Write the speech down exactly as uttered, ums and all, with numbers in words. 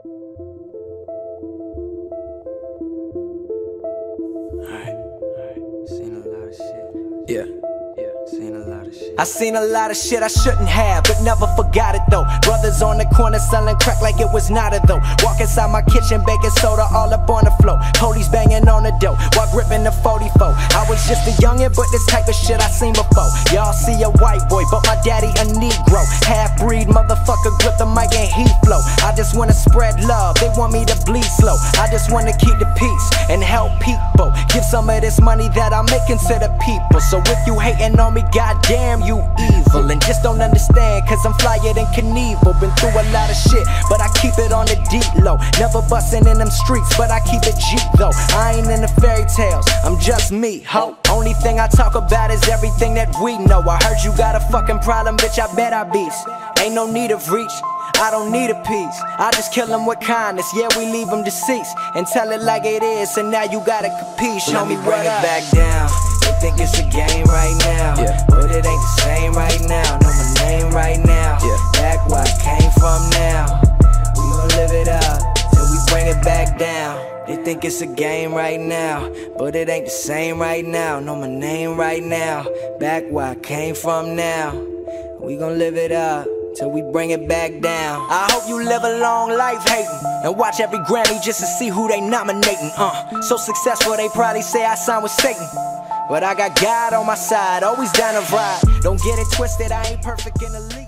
Alright, alright, seen a lot of shit. Yeah. Seen a lot of shit. I seen a lot of shit I shouldn't have, but never forgot it though. Brothers on the corner selling crack like it was not a though. Walk inside my kitchen, baking soda all up on the floor. Police banging on the door while gripping the forty-four. I was just a youngin', but this type of shit I seen before. Y'all see a white boy, but my daddy a Negro. Half-breed motherfucker, grip the mic and he flow. I just wanna spread love, they want me to bleed slow. I just wanna keep the peace and help people. Give some of this money that I'm making to the people. So if you hating on me, goddamn you evil. And just don't understand, cause I'm flyer than Knievel. Been through a lot of shit, but I keep it on the deep low. Never bustin' in them streets, but I keep it G though. I ain't in the fairy tales, I'm just me, ho. Only thing I talk about is everything that we know. I heard you got a fucking problem, bitch, I bet I beats. Ain't no need of reach, I don't need a piece. I just kill them with kindness, yeah, we leave them deceased. And tell it like it is, and now you gotta compete. Show Let me me bring what it up. back down. They think it's a game right now, Yeah. but it ain't the same right now. Know my name right now, Yeah. back where I came from now. We gon' live it up till we bring it back down. They think it's a game right now, but it ain't the same right now. Know my name right now, back where I came from now. We gon' live it up till we bring it back down. I hope you live a long life hating and watch every Grammy just to see who they nominating. Uh, so successful they probably say I signed with Satan, but I got God on my side, always down to ride. Don't get it twisted, I ain't perfect in the league.